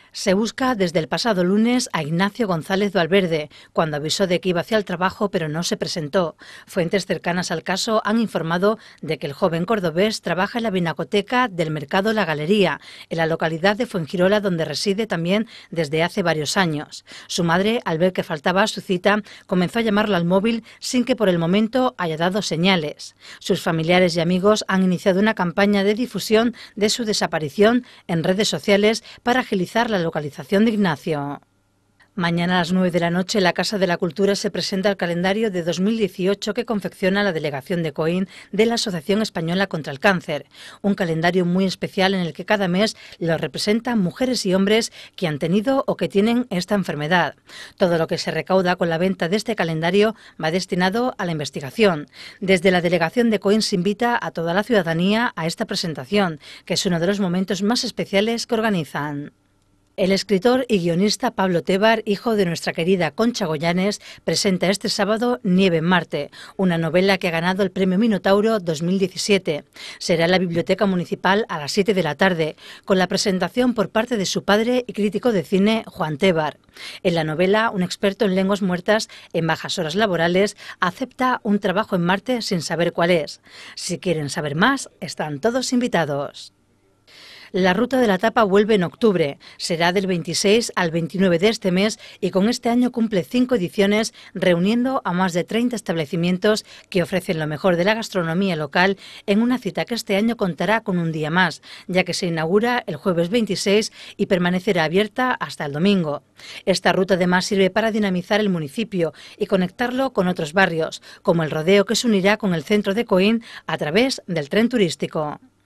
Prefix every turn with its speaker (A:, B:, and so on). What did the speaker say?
A: Se busca desde el pasado lunes a Ignacio González Valverde, cuando avisó de que iba hacia el trabajo pero no se presentó. Fuentes cercanas al caso han informado de que el joven cordobés trabaja en la pinacoteca del Mercado La Galería, en la localidad de Fuengirola, donde reside también desde hace varios años. Su madre, al ver que faltaba a su cita, comenzó a llamarlo al móvil sin que por el momento haya dado señales. Sus familiares y amigos han iniciado una campaña de difusión de su desaparición en redes sociales para agilizar la localización de Ignacio. Mañana a las 9 de la noche en la Casa de la Cultura se presenta el calendario de 2018 que confecciona la delegación de Coín de la Asociación Española contra el Cáncer. Un calendario muy especial en el que cada mes lo representan mujeres y hombres que han tenido o que tienen esta enfermedad. Todo lo que se recauda con la venta de este calendario va destinado a la investigación. Desde la delegación de Coín se invita a toda la ciudadanía a esta presentación, que es uno de los momentos más especiales que organizan. El escritor y guionista Pablo Tebar, hijo de nuestra querida Concha Goyanes, presenta este sábado Nieve en Marte, una novela que ha ganado el Premio Minotauro 2017. Será en la Biblioteca Municipal a las 7 de la tarde, con la presentación por parte de su padre y crítico de cine, Juan Tebar. En la novela, un experto en lenguas muertas en bajas horas laborales acepta un trabajo en Marte sin saber cuál es. Si quieren saber más, están todos invitados. La Ruta de la Tapa vuelve en octubre, será del 26 al 29 de este mes y con este año cumple 5 ediciones reuniendo a más de 30 establecimientos que ofrecen lo mejor de la gastronomía local en una cita que este año contará con un día más, ya que se inaugura el jueves 26 y permanecerá abierta hasta el domingo. Esta ruta además sirve para dinamizar el municipio y conectarlo con otros barrios, como el Rodeo, que se unirá con el centro de Coín a través del tren turístico.